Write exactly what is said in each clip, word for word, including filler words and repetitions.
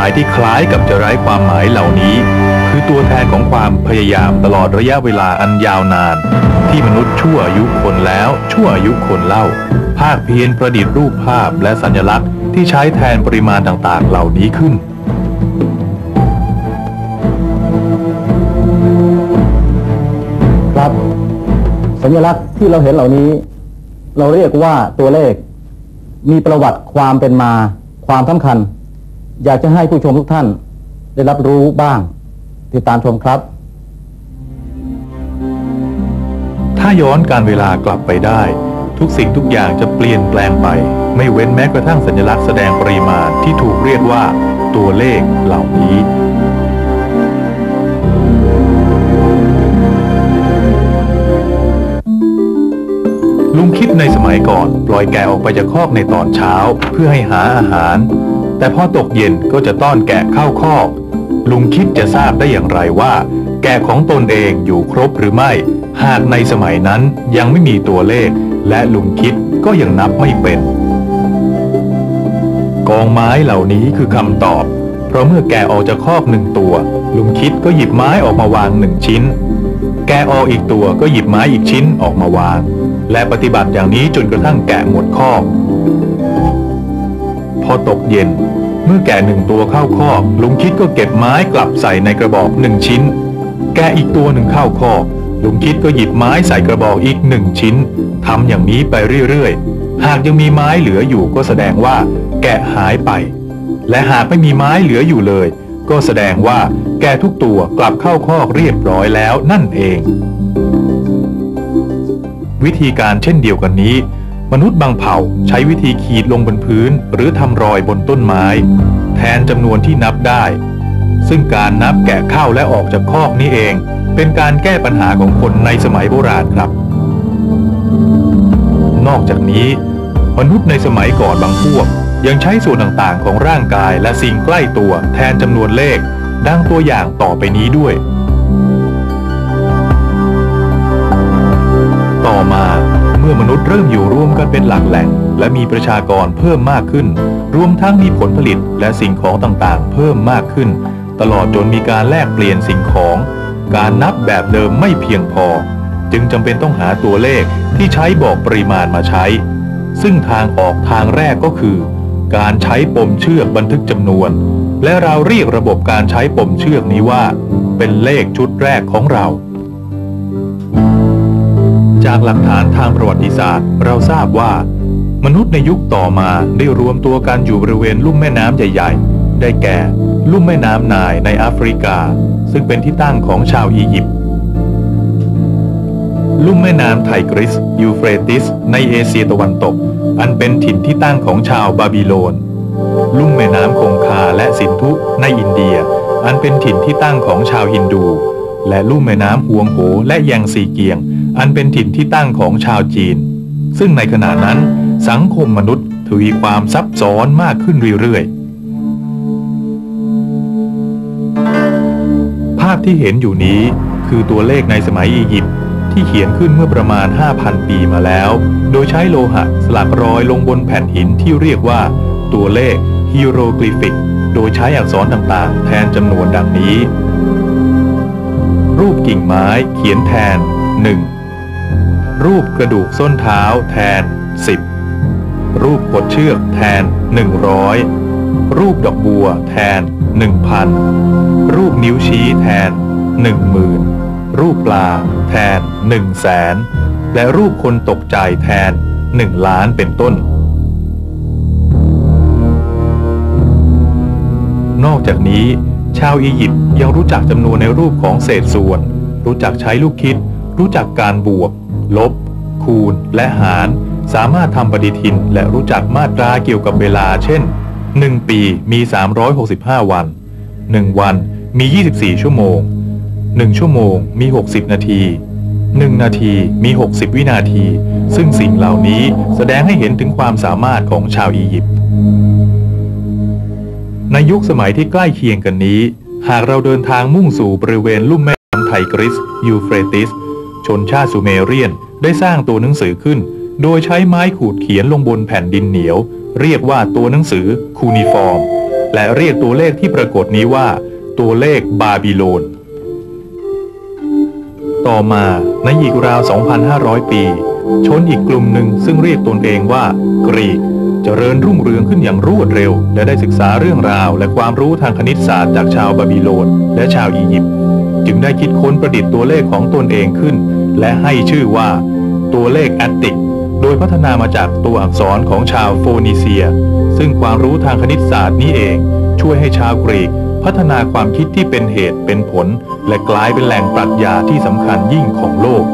ายที่คล้ายกับจะไร้ความหมายเหล่านี้คือตัวแทนของความพยายามตลอดระยะเวลาอันยาวนานที่มนุษย์ชั่วอายุคนแล้วชั่วอายุคนเล่าภาคเพียรประดิษฐ์รูปภาพและสัญลักษณ์ที่ใช้แทนปริมาณต่างๆเหล่านี้ขึ้นครับสัญลักษณ์ที่เราเห็นเหล่านี้เราเรียกว่าตัวเลขมีประวัติความเป็นมาความสำคัญอยากจะให้ผู้ชมทุกท่านได้รับรู้บ้างติดตามชมครับถ้าย้อนการเวลากลับไปได้ทุกสิ่งทุกอย่างจะเปลี่ยนแปลงไปไม่เว้นแม้กระทั่งสัญลักษณ์แสดงปริมาณที่ถูกเรียกว่าตัวเลขเหล่านี้ลุงคิดในสมัยก่อนปล่อยแกะออกไปจากคอกในตอนเช้าเพื่อให้หาอาหารแต่พอตกเย็นก็จะต้อนแกะเข้าคอกลุงคิดจะทราบได้อย่างไรว่าแกะของตนเองอยู่ครบหรือไม่หากในสมัยนั้นยังไม่มีตัวเลขและลุงคิดก็ยังนับไม่เป็นกองไม้เหล่านี้คือคำตอบเพราะเมื่อแกะออกจากคอกหนึ่งตัวลุงคิดก็หยิบไม้ออกมาวางหนึ่งชิ้นแกะออกอีกตัวก็หยิบไม้อีกชิ้นออกมาวางและปฏิบัติอย่างนี้จนกระทั่งแกะหมดคอกพอตกเย็นเมื่อแกะหนึ่งตัวเข้าคอกลุงคิดก็เก็บไม้กลับใส่ในกระบอกหนึ่งชิ้นแกะอีกตัวหนึ่งเข้าคอกลุงคิดก็หยิบไม้ใส่กระบอกอีกหนึ่งชิ้นทำอย่างนี้ไปเรื่อยๆหากยังมีไม้เหลืออยู่ก็แสดงว่าแกะหายไปและหากไม่มีไม้เหลืออยู่เลยก็แสดงว่าแกะทุกตัวกลับเข้าคอกเรียบร้อยแล้วนั่นเองวิธีการเช่นเดียวกันนี้มนุษย์บางเผ่าใช้วิธีขีดลงบนพื้นหรือทำรอยบนต้นไม้แทนจำนวนที่นับได้ซึ่งการนับแกะเข้าและออกจากคอกนี้เองเป็นการแก้ปัญหาของคนในสมัยโบราณครับนอกจากนี้มนุษย์ในสมัยก่อนบางพวกยังใช้ส่วนต่างๆของร่างกายและสิ่งใกล้ตัวแทนจำนวนเลขดังตัวอย่างต่อไปนี้ด้วยต่อมาเมื่อมนุษย์เริ่มอยู่ร่วมกันเป็นหลักแหล่งและมีประชากรเพิ่มมากขึ้นรวมทั้งมีผลผลิตและสิ่งของต่างๆเพิ่มมากขึ้นตลอดจนมีการแลกเปลี่ยนสิ่งของการนับแบบเดิมไม่เพียงพอจึงจำเป็นต้องหาตัวเลขที่ใช้บอกปริมาณมาใช้ซึ่งทางออกทางแรกก็คือการใช้ปมเชือกบันทึกจำนวนและเราเรียกระบบการใช้ปมเชือกนี้ว่าเป็นเลขชุดแรกของเราจากหลักฐานทางประวัติศาสตร์เราทราบว่ามนุษย์ในยุคต่อมาได้รวมตัวกันอยู่บริเวณลุ่มแม่น้ำใหญ่ๆได้แก่ลุ่มแม่น้ำไนล์ในแอฟริกาซึ่งเป็นที่ตั้งของชาวอียิปต์ลุ่มแม่น้ำไทกริสยูเฟรติสในเอเชียตะวันตกอันเป็นถิ่นที่ตั้งของชาวบาบิโลนลุ่มแม่น้ำคงคาและสินธุในอินเดียอันเป็นถิ่นที่ตั้งของชาวฮินดูและลุ่มแม่น้ำฮวงโหและแยงซีเกียงอันเป็นถิ่นที่ตั้งของชาวจีนซึ่งในขณะนั้นสังคมมนุษย์ทวีความซับซ้อนมากขึ้นเรื่อยๆภาพที่เห็นอยู่นี้คือตัวเลขในสมัยอียิปต์ที่เขียนขึ้นเมื่อประมาณ ห้าพัน ปีมาแล้วโดยใช้โลหะสลักรอยลงบนแผ่นหินที่เรียกว่าตัวเลขฮีโรกลิฟิกโดยใช้อักษรต่างๆแทนจำนวนดังนี้รูปกิ่งไม้เขียนแทนหนึ่งรูปกระดูกส้นเท้าแทนสิบรูปกดเชือกแทนหนึ่งร้อยรูปดอกบัวแทนหนึ่งพันรูปนิ้วชี้แทนหนึ่งหมื่นรูปปลาแทนหนึ่งแสนและรูปคนตกใจแทนหนึ่งล้านเป็นต้นนอกจากนี้ชาวอียิปต์ยังรู้จักจำนวนในรูปของเศษส่วนรู้จักใช้ลูกคิดรู้จักการบวกลบคูณและหารสามารถทำปฏิทินและรู้จักมาตราเกี่ยวกับเวลาเช่นหนึ่งปีมีสามร้อยหกสิบห้าวันหนึ่งวันมียี่สิบสี่ชั่วโมงหนึ่งชั่วโมงมีหกสิบนาทีหนึ่งนาทีมีหกสิบวินาทีซึ่งสิ่งเหล่านี้แสดงให้เห็นถึงความสามารถของชาวอียิปต์ในยุคสมัยที่ใกล้เคียงกันนี้หากเราเดินทางมุ่งสู่บริเวณลุ่มแม่น้ำไทกริสยูเฟรติสชนชาติซูเมเรียนได้สร้างตัวหนังสือขึ้นโดยใช้ไม้ขูดเขียนลงบนแผ่นดินเหนียวเรียกว่าตัวหนังสือคูนิฟอร์มและเรียกตัวเลขที่ปรากฏนี้ว่าตัวเลขบาบิโลนต่อมาในอีกราว สองพันห้าร้อย ปีชนอีกกลุ่มหนึ่งซึ่งเรียกตนเองว่ากรีกเจริญรุ่งเรืองขึ้นอย่างรวดเร็วและได้ศึกษาเรื่องราวและความรู้ทางคณิตศาสตร์จากชาวบาบิโลนและชาวอียิปต์จึงได้คิดค้นประดิษฐ์ตัวเลขของตนเองขึ้นและให้ชื่อว่าตัวเลขแอตติกโดยพัฒนามาจากตัวอักษรของชาวโฟนิเซียซึ่งความรู้ทางคณิตศาสตร์นี้เองช่วยให้ชาวกรีกพัฒนาความคิดที่เป็นเหตุเป็นผลและกลายเป็นแหล่งปรัชญาที่สำคัญยิ่งของโลก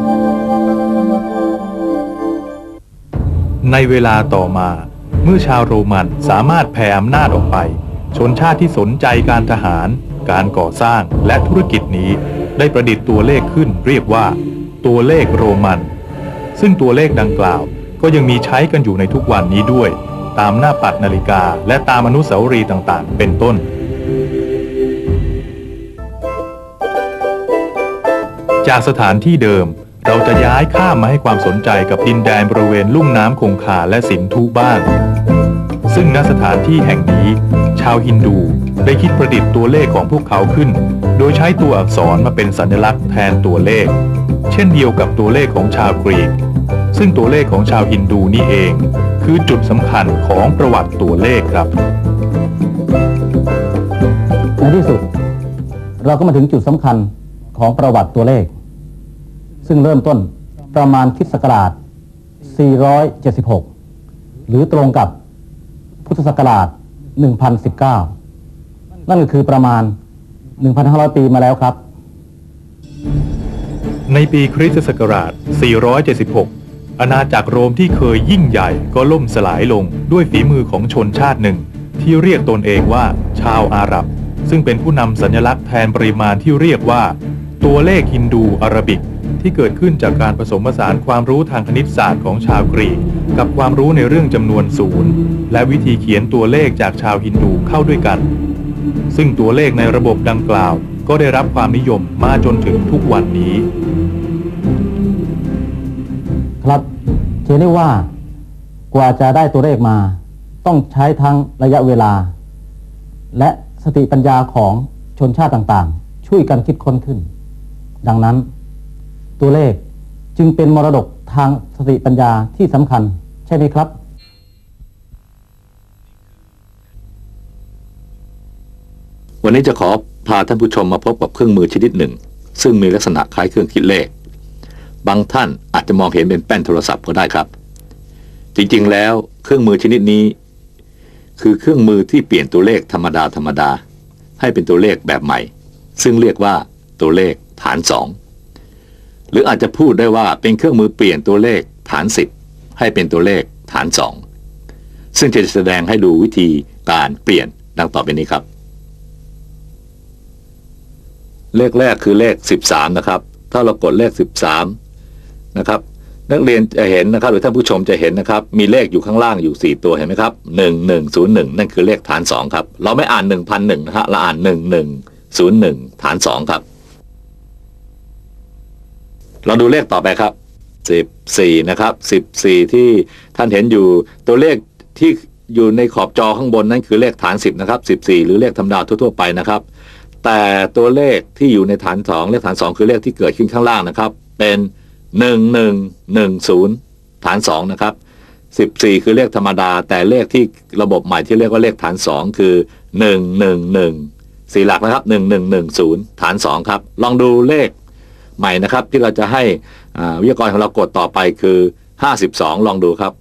ในเวลาต่อมาเมื่อชาวโรมันสามารถแผ่อำนาจออกไปชนชาติที่สนใจการทหารการก่อสร้างและธุรกิจนี้ได้ประดิษฐ์ตัวเลขขึ้นเรียกว่าตัวเลขโรมันซึ่งตัวเลขดังกล่าวก็ยังมีใช้กันอยู่ในทุกวันนี้ด้วยตามหน้าปัดนาฬิกาและตามอนุสาวรีย์ต่างๆเป็นต้นจากสถานที่เดิมเราจะย้ายข้ามมาให้ความสนใจกับดินแดนบริเวณลุ่มน้ำคงคาและสินธุบ้างซึ่งณสถานที่แห่งนี้ชาวฮินดูได้คิดประดิษฐ์ตัวเลขของพวกเขาขึ้นโดยใช้ตัวอักษรมาเป็นสัญลักษณ์แทนตัวเลขเช่นเดียวกับตัวเลขของชาวกรีกซึ่งตัวเลขของชาวฮินดูนี่เองคือจุดสำคัญของประวัติตัวเลขครับในที่สุดเราก็มาถึงจุดสำคัญของประวัติตัวเลขซึ่งเริ่มต้นประมาณคริสต์ศักราชสี่ร้อยเจ็ดสิบหกหรือตรงกับพุทธศักราชหนึ่งพันสิบเก้านั่นก็คือประมาณ หนึ่งพันห้าร้อย ปีมาแล้วครับในปีคริสตศักราชสี่ร้อยเจ็ดสิบหกอาณาจักรโรมที่เคยยิ่งใหญ่ก็ล่มสลายลงด้วยฝีมือของชนชาติหนึ่งที่เรียกตนเองว่าชาวอาหรับซึ่งเป็นผู้นำสัญลักษณ์แทนปริมาณที่เรียกว่าตัวเลขฮินดูอาราบิกที่เกิดขึ้นจากการผสมผสานความรู้ทางคณิตศาสตร์ของชาวกรีกกับความรู้ในเรื่องจำนวนศูนย์และวิธีเขียนตัวเลขจากชาวฮินดูเข้าด้วยกันซึ่งตัวเลขในระบบดังกล่าวก็ได้รับความนิยมมาจนถึงทุกวันนี้ครับเชื่อได้ว่ากว่าจะได้ตัวเลขมาต้องใช้ทั้งระยะเวลาและสติปัญญาของชนชาติต่างๆช่วยกันคิดค้นขึ้นดังนั้นตัวเลขจึงเป็นมรดกทางสติปัญญาที่สำคัญใช่ไหมครับวันนี้จะขอพาท่านผู้ชมมาพบกับเครื่องมือชนิดหนึ่งซึ่งมีลักษณะคล้ายเครื่องคิดเลขบางท่านอาจจะมองเห็นเป็นแป้นโทรศัพท์ก็ได้ครับจริงๆแล้วเครื่องมือชนิดนี้คือเครื่องมือที่เปลี่ยนตัวเลขธรรมดาธรรมดาให้เป็นตัวเลขแบบใหม่ซึ่งเรียกว่าตัวเลขฐานสองหรืออาจจะพูดได้ว่าเป็นเครื่องมือเปลี่ยนตัวเลขฐานสิบให้เป็นตัวเลขฐานสองซึ่งจะแสดงให้ดูวิธีการเปลี่ยนดังต่อไปนี้ครับเลขแรกคือเลขสิบสามนะครับถ้าเรากดเลขสิบสามนะครับนักเรียนจะเห็นนะครับหรือท่านผู้ชมจะเห็นนะครับมีเลขอยู่ข้างล่างอยู่สี่ตัวเห็นไหมครับหนึ่ง หนึ่ง ศูนย์ หนึ่งนั่นคือเลขฐานสองครับเราไม่อ่าน หนึ่งพันหนึ่ง นะฮะเราอ่านหนึ่ง หนึ่ง ศูนย์ หนึ่งฐานสองครับเราดูเลขต่อไปครับสิบสี่นะครับสิบสี่ที่ท่านเห็นอยู่ตัวเลขที่อยู่ในขอบจอข้างบนนั่นคือเลขฐานสิบนะครับสิบสี่หรือเลขธรรมดาทั่วๆไปนะครับแต่ตัวเลขที่อยู่ในฐานสองเลขฐานสองคือเลขที่เกิดขึ้นข้างล่างนะครับเป็นหนึ่ง หนึ่ง หนึ่ง ศูนย์ฐานสองนะครับสิบสี่คือเลขธรรมดาแต่เลขที่ระบบใหม่ที่เรียกว่าเลขฐานสองคือหนึ่ง หนึ่ง หนึ่งสี่หลักนะครับหนึ่ง หนึ่ง หนึ่ง ศูนย์ฐานสองครับลองดูเลขใหม่นะครับที่เราจะให้วิทยากรของเรากดต่อไปคือห้าสิบสองลองดูครับ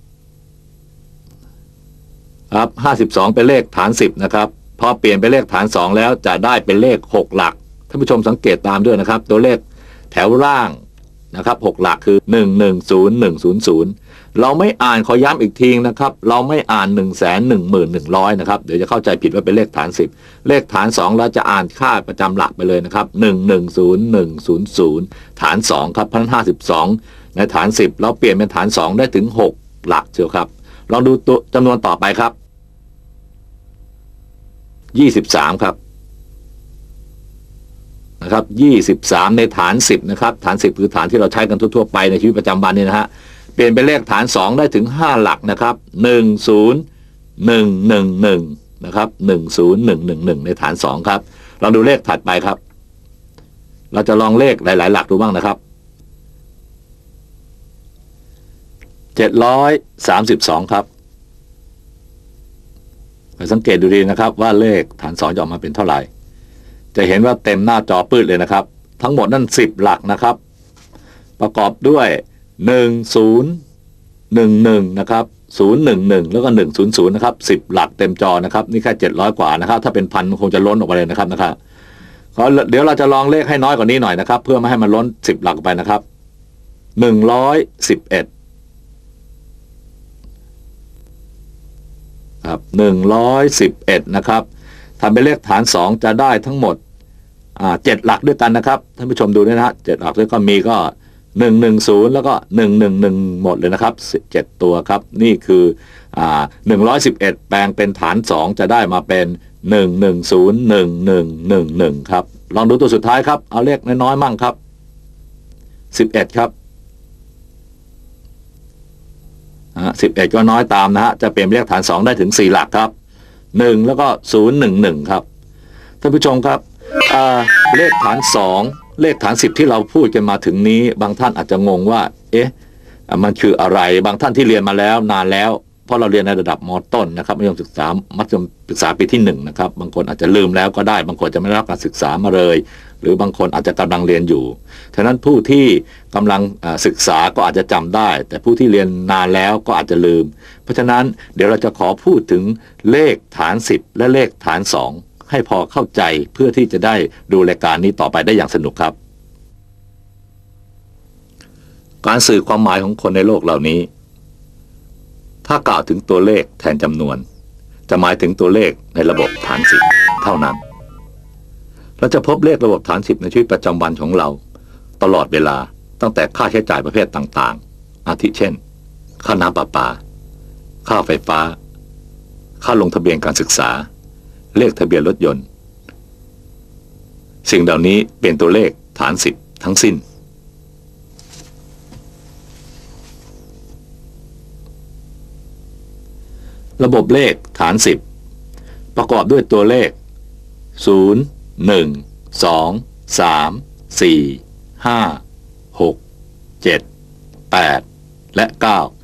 ครับห้าสิบสองเป็นเลขฐานสิบนะครับพอเปลี่ยนเป็นเลขฐานสองแล้วจะได้เป็นเลขหกหลักท่านผู้ชมสังเกตตามด้วยนะครับตัวเลขแถวล่างนะครับหกหลักคือหนึ่ง หนึ่ง ศูนย์ หนึ่ง ศูนย์ ศูนย์เราไม่อ่านขอย้ำอีกทีนะครับเราไม่อ่าน หนึ่งแสนหนึ่งหมื่นหนึ่งร้อย นะครับเดี๋ยวจะเข้าใจผิดว่าเป็นเลขฐานสิบเลขฐานสองเราจะอ่านค่าประจำหลักไปเลยนะครับหนึ่ง หนึ่ง ศูนย์ หนึ่ง ศูนย์ ศูนย์ฐานสองครับเพราะฉะนั้นห้าสิบสองในฐานสิบเราเปลี่ยนเป็นฐานสองได้ถึงหกหลักเชียวครับลองดูตัวจำนวนต่อไปครับยี่สิบสามครับนะครับยี่สิบสามในฐานสิบนะครับฐานสิบคือฐานที่เราใช้กันทั่วๆไปในชีวิตประจำวันนี่นะฮะเปลี่ยนเป็นเลขฐานสองได้ถึงห้าหลักนะครับหนึ่ง ศูนย์ หนึ่ง หนึ่ง หนึ่งนะครับหนึ่งศูนย์หนึ่งหนึ่งหนึ่งในฐานสองครับลองดูเลขถัดไปครับเราจะลองเลขหลายๆหลักดูบ้างนะครับเจ็ดร้อยสามสิบสองครับไปสังเกตดูดีนะครับว่าเลขฐานสองจะออกมาเป็นเท่าไหร่จะเห็นว่าเต็มหน้าจอปื้ดเลยนะครับทั้งหมดนั่นสิบหลักนะครับประกอบด้วยหนึ่งศูนย์หนึ่งหนึ่งนะครับศูนย์หนึ่งหนึ่งแล้วก็หนึ่งศูนย์ศูนย์นะครับสิบหลักเต็มจอนะครับนี่แค่เจ็ดร้อยกว่านะครับถ้าเป็นพันมันคงจะล้นออกไปเลยนะครับนะครับเดี๋ยวเราจะลองเลขให้น้อยกว่านี้หน่อยนะครับเพื่อไม่ให้มันล้นสิบหลักไปนะครับหนึ่งร้อยสิบเอ็ดครับหนึ่งร้อยสิบเอ็ดนะครับทำเป็นเลขฐานสองจะได้ทั้งหมดอ่าเจ็ดหลักด้วยกันนะครับท่านผู้ชมดูด้วยนะฮะเจ็ดหลักด้วยก็มีก็หนึ่งหนึ่งศูนย์แล้วก็หนึ่งหนึ่งหนึ่งหมดเลยนะครับเจ็ดตัวครับนี่คืออ่าหนึ่งร้อยสิบเอ็ดแปลงเป็นฐานสองจะได้มาเป็นหนึ่งหนึ่งศูนย์หนึ่งหนึ่งหนึ่งหนึ่งครับลองดูตัวสุดท้ายครับเอาเลขน้อยๆมั่งครับสิบเอ็ดครับสิบเอ็ดก็น้อยตามนะฮะจะเปลี่ยนเลขฐานสองได้ถึงสี่หลักครับหนึ่งแล้วก็ศูนย์หนึ่งหนึ่งครับท่านผู้ชมครับเลขฐานสองเลขฐานสิบที่เราพูดกันมาถึงนี้บางท่านอาจจะงงว่าเอ๊ะมันคืออะไรบางท่านที่เรียนมาแล้วนานแล้วเพราะเราเรียนในระดับม.ต้นนะครับมัธยมศึกษามัธยมศึกษาปีที่หนึ่งนะครับบางคนอาจจะลืมแล้วก็ได้บางคนจะไม่ได้รับการศึกษามาเลยหรือบางคนอาจจะกำลังเรียนอยู่ฉะนั้นผู้ที่กำลังศึกษาก็อาจจะจำได้แต่ผู้ที่เรียนนานแล้วก็อาจจะลืมเพราะฉะนั้นเดี๋ยวเราจะขอพูดถึงเลขฐานสิบและเลขฐานสองให้พอเข้าใจเพื่อที่จะได้ดูรายการนี้ต่อไปได้อย่างสนุกครับการสื่อความหมายของคนในโลกเหล่านี้ถ้ากล่าวถึงตัวเลขแทนจำนวนจะหมายถึงตัวเลขในระบบฐานสิบเท่านั้นเราจะพบเลขระบบฐานสิบในชีวิตประจำวันของเราตลอดเวลาตั้งแต่ค่าใช้จ่ายประเภทต่างๆอาทิเช่นค่าน้ำประปาค่าไฟฟ้าค่าลงทะเบียนการศึกษาเลขทะเบียนรถยนต์สิ่งเหล่านี้เป็นตัวเลขฐานสิบทั้งสิ้นระบบเลขฐานสิบประกอบด้วยตัวเลขศูนย์ หนึ่ง สอง สาม สี่ ห้า หก เจ็ด แปดและเก้า